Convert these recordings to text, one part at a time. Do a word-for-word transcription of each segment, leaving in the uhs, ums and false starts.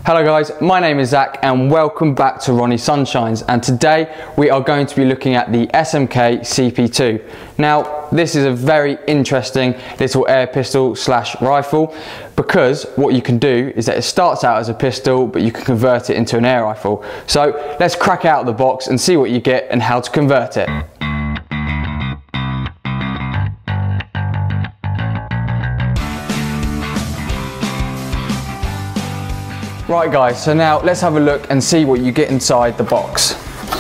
Hello guys, my name is Zach and welcome back to Ronnie Sunshines, and today we are going to be looking at the S M K C P two. Now this is a very interesting little air pistol slash rifle, because what you can do is that it starts out as a pistol but you can convert it into an air rifle. So let's crack out the box and see what you get and how to convert it. Right guys, so now let's have a look and see what you get inside the box.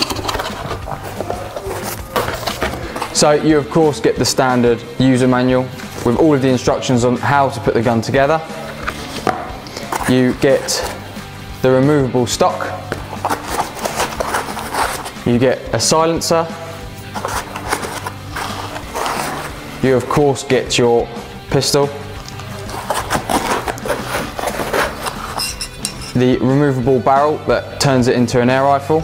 So you of course get the standard user manual with all of the instructions on how to put the gun together. You get the removable stock. You get a silencer. You of course get your pistol. The removable barrel that turns it into an air rifle.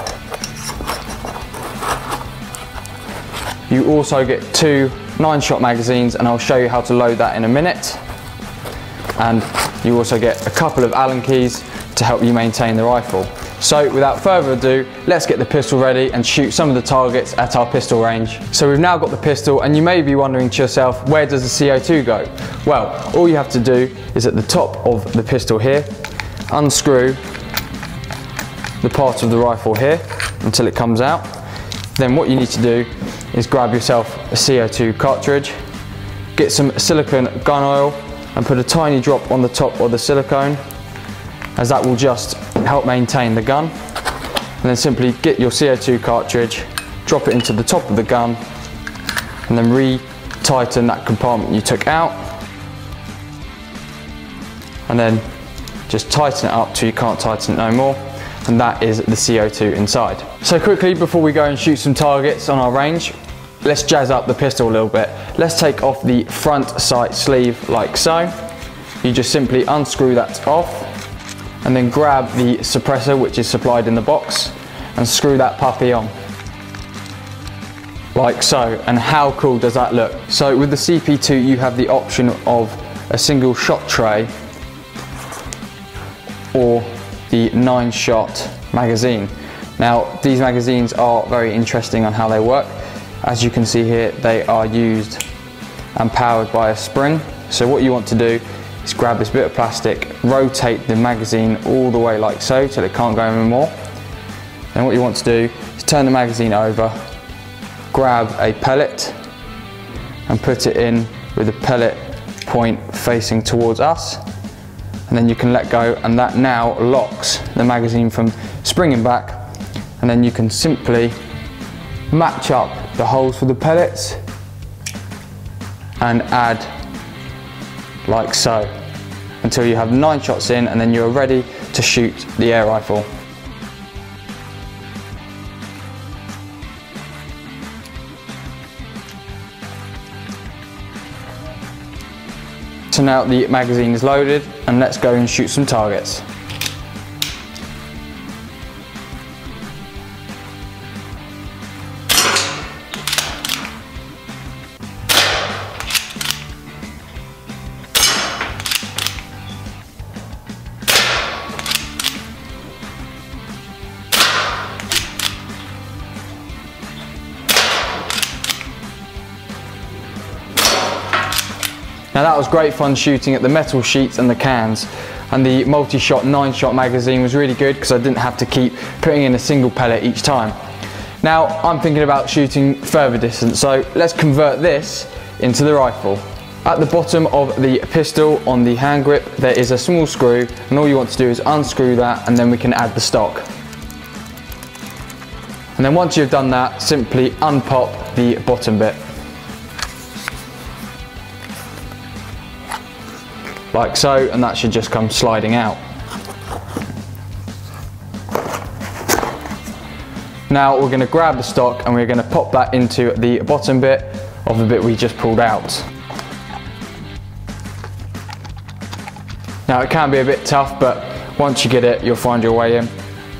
You also get two nine shot magazines, and I'll show you how to load that in a minute. And you also get a couple of Allen keys to help you maintain the rifle. So without further ado, let's get the pistol ready and shoot some of the targets at our pistol range. So we've now got the pistol, and you may be wondering to yourself, where does the C O two go? Well, all you have to do is at the top of the pistol here, unscrew the part of the rifle here until it comes out. Then what you need to do is grab yourself a C O two cartridge, get some silicone gun oil and put a tiny drop on the top of the silicone, as that will just help maintain the gun. And then simply get your C O two cartridge, drop it into the top of the gun, and then re-tighten that compartment you took out, and then just tighten it up till you can't tighten it no more, and that is the C O two inside. So quickly, before we go and shoot some targets on our range, let's jazz up the pistol a little bit. Let's take off the front sight sleeve like so. You just simply unscrew that off, and then grab the suppressor which is supplied in the box and screw that puppy on like so. And how cool does that look? So with the C P two you have the option of a single shot tray or the nine shot magazine. Now these magazines are very interesting on how they work. As you can see here, they are used and powered by a spring. So what you want to do is grab this bit of plastic, rotate the magazine all the way like so till it can't go anymore. Then what you want to do is turn the magazine over, grab a pellet and put it in with the pellet point facing towards us. And then you can let go, and that now locks the magazine from springing back. And then you can simply match up the holes for the pellets and add like so until you have nine shots in, and then you're ready to shoot the air rifle. So now the magazine is loaded, and let's go and shoot some targets. Now that was great fun shooting at the metal sheets and the cans, and the multi-shot nine shot magazine was really good because I didn't have to keep putting in a single pellet each time. Now I'm thinking about shooting further distance, so let's convert this into the rifle. At the bottom of the pistol on the hand grip there is a small screw, and all you want to do is unscrew that, and then we can add the stock. And then once you've done that, simply unpop the bottom bit. Like so, and that should just come sliding out. Now we're going to grab the stock and we're going to pop that into the bottom bit of the bit we just pulled out. Now it can be a bit tough, but once you get it, you'll find your way in.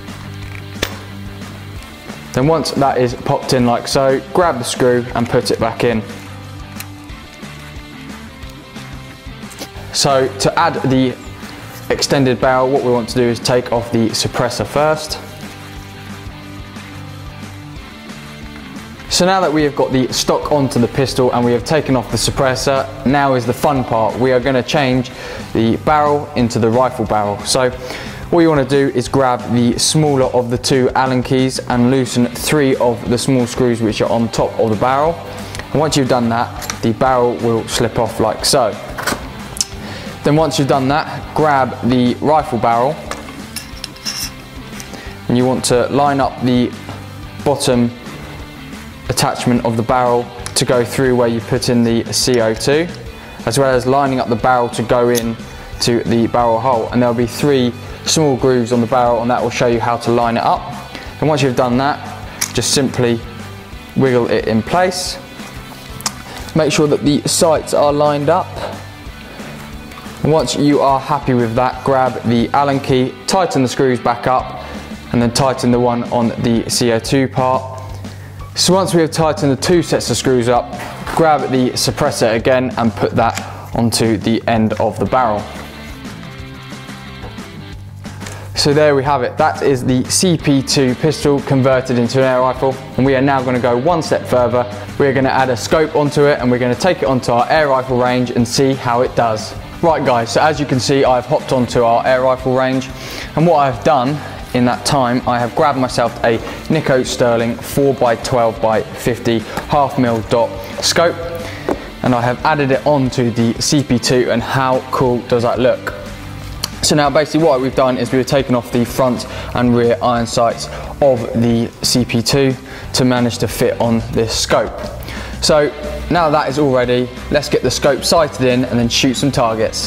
Then once that is popped in like so, grab the screw and put it back in. So to add the extended barrel, what we want to do is take off the suppressor first. So now that we have got the stock onto the pistol and we have taken off the suppressor, now is the fun part. We are going to change the barrel into the rifle barrel. So what you want to do is grab the smaller of the two Allen keys and loosen three of the small screws which are on top of the barrel. And once you've done that, the barrel will slip off like so. Then once you've done that, grab the rifle barrel and you want to line up the bottom attachment of the barrel to go through where you put in the C O two, as well as lining up the barrel to go in to the barrel hole. And there'll be three small grooves on the barrel, and that will show you how to line it up. And once you've done that, just simply wiggle it in place. Make sure that the sights are lined up. And once you are happy with that, grab the Allen key, tighten the screws back up, and then tighten the one on the C O two part. So once we have tightened the two sets of screws up, grab the suppressor again and put that onto the end of the barrel. So there we have it. That is the C P two pistol converted into an air rifle, and we are now going to go one step further. We're going to add a scope onto it and we're going to take it onto our air rifle range and see how it does. Right guys, so as you can see, I've hopped onto our air rifle range, and what I've done in that time, I have grabbed myself a Nikko Sterling four by twelve by fifty half mil dot scope, and I have added it onto the C P two, and how cool does that look? So now basically what we've done is we've taken off the front and rear iron sights of the C P two to manage to fit on this scope. So now that is all ready, let's get the scope sighted in and then shoot some targets.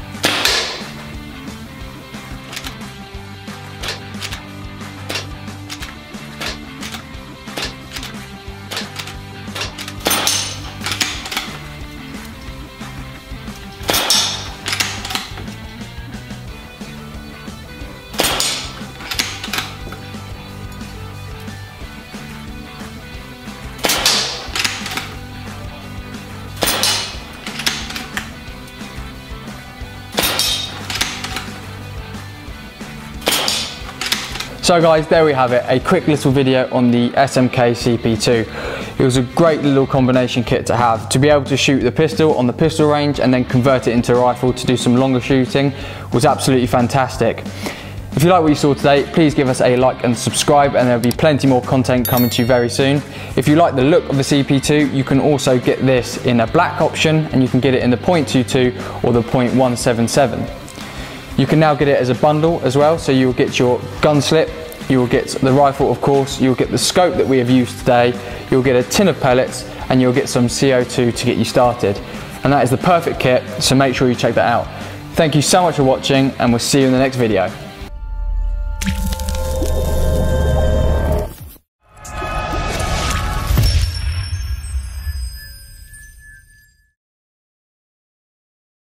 So guys, there we have it, a quick little video on the S M K C P two. It was a great little combination kit to have. To be able to shoot the pistol on the pistol range and then convert it into a rifle to do some longer shooting was absolutely fantastic. If you like what you saw today, please give us a like and subscribe, and there'll be plenty more content coming to you very soon. If you like the look of the C P two, you can also get this in a black option, and you can get it in the point two two or the point one seven seven. You can now get it as a bundle as well, so you'll get your gun slip, you will get the rifle of course, you'll get the scope that we have used today, you'll get a tin of pellets, and you'll get some C O two to get you started. And that is the perfect kit, so make sure you check that out. Thank you so much for watching, and we'll see you in the next video.